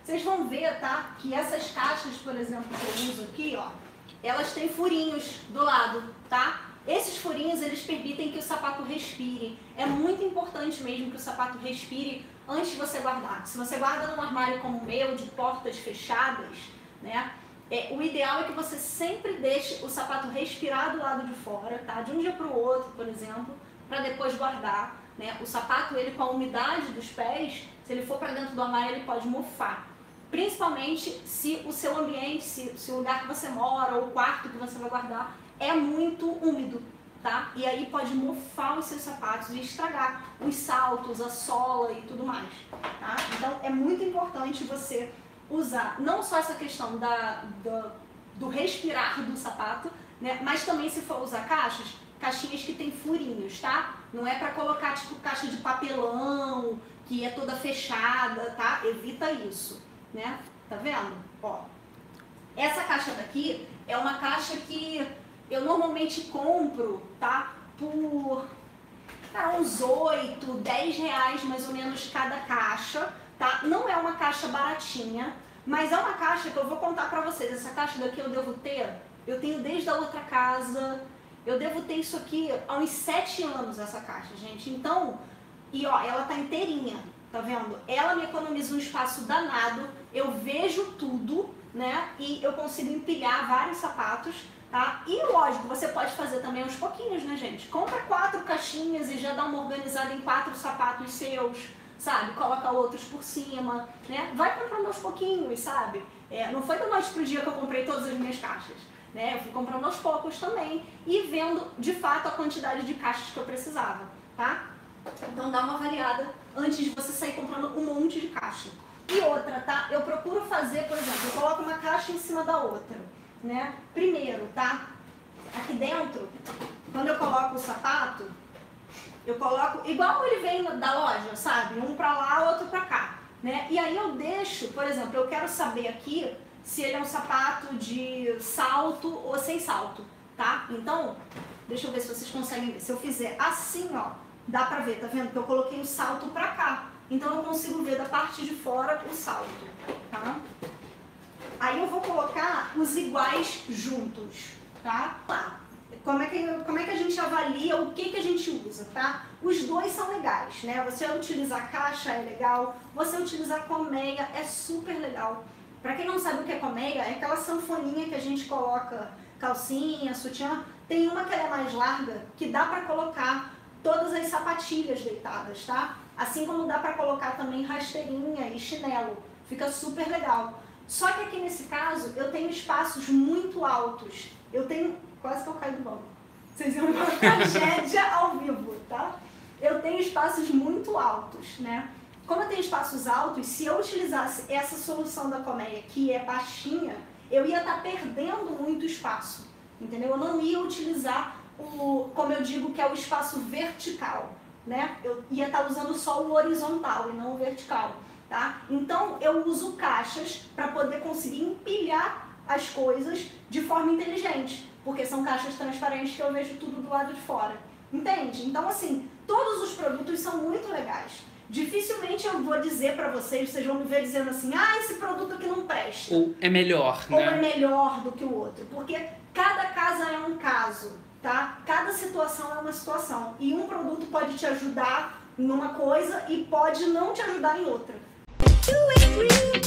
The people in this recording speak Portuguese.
Vocês vão ver, tá, que essas caixas, por exemplo, que eu uso aqui, ó, elas têm furinhos do lado, tá? Esses furinhos, eles permitem que o sapato respire. É muito importante mesmo que o sapato respire antes de você guardar. Se você guarda num armário como o meu, de portas fechadas, né, o ideal é que você sempre deixe o sapato respirar do lado de fora, tá? De um dia para o outro, por exemplo, para depois guardar, né? O sapato, ele com a umidade dos pés, se ele for para dentro do armário, ele pode mofar. Principalmente se o seu ambiente, se o lugar que você mora ou o quarto que você vai guardar é muito úmido, tá? E aí pode mofar os seus sapatos e estragar os saltos, a sola e tudo mais, tá? Então é muito importante você usar não só essa questão do respirar do sapato, né? Mas também se for usar caixinhas que tem furinhos, tá? Não é para colocar tipo caixa de papelão, que é toda fechada, tá? Evita isso, né? Tá vendo? Ó, essa caixa daqui é uma caixa que eu normalmente compro, tá? Por uns 8, 10 reais mais ou menos cada caixa, tá? Não é uma caixa baratinha, mas é uma caixa que eu vou contar pra vocês. Essa caixa daqui eu tenho desde a outra casa, eu devo ter isso aqui há uns 7 anos, essa caixa, gente. Então, e ó, ela tá inteirinha, tá vendo? Ela me economiza um espaço danado, eu vejo tudo, né? E eu consigo empilhar vários sapatos, tá? E lógico, você pode fazer também aos pouquinhos, né, gente? Compra 4 caixinhas e já dá uma organizada em 4 sapatos seus, sabe? Coloca outros por cima, né? Vai comprando aos pouquinhos, sabe? Não foi da noite pro dia que eu comprei todas as minhas caixas, né? Eu fui comprando aos poucos também e vendo, de fato, a quantidade de caixas que eu precisava, tá? Então dá uma variada antes de você sair comprando um monte de caixa. E outra, tá? Eu procuro fazer, por exemplo, eu coloco uma caixa em cima da outra, né? Primeiro, tá? Aqui dentro, quando eu coloco o sapato, eu coloco igual ele vem da loja, sabe? Um pra lá, outro pra cá, né? E aí eu deixo, por exemplo, eu quero saber aqui se ele é um sapato de salto ou sem salto, tá? Então, deixa eu ver se vocês conseguem ver. Se eu fizer assim, ó, dá pra ver, tá vendo? Que eu coloquei o salto pra cá. Então eu consigo ver da parte de fora o salto, tá? Aí eu vou colocar os iguais juntos, tá? Lá. Como é que a gente avalia o que a gente usa, tá? Os dois são legais, né? Você utilizar caixa é legal, você utilizar colmeia é super legal. Pra quem não sabe o que é colmeia, é aquela sanfoninha que a gente coloca calcinha, sutiã. Tem uma que ela é mais larga, que dá pra colocar todas as sapatilhas deitadas, tá? Assim como dá pra colocar também rasteirinha e chinelo. Fica super legal. Só que aqui nesse caso, eu tenho espaços muito altos. Eu tenho... Quase que eu caio do banco. Vocês viram uma tragédia ao vivo, tá? Eu tenho espaços muito altos, né? Como eu tenho espaços altos, se eu utilizasse essa solução da colmeia, que é baixinha, eu ia estar perdendo muito espaço, entendeu? Eu não ia utilizar como eu digo, que é o espaço vertical, né? Eu ia estar usando só o horizontal e não o vertical, tá? Então, eu uso caixas para poder conseguir empilhar as coisas de forma inteligente, porque são caixas transparentes que eu vejo tudo do lado de fora, entende? Então, assim, todos os produtos são muito legais. Dificilmente eu vou dizer para vocês vão me ver dizendo assim, ah, esse produto aqui não presta. Ou é melhor, né? Ou é melhor do que o outro, porque cada caso é um caso, tá? Cada situação é uma situação. E um produto pode te ajudar numa coisa e pode não te ajudar em outra.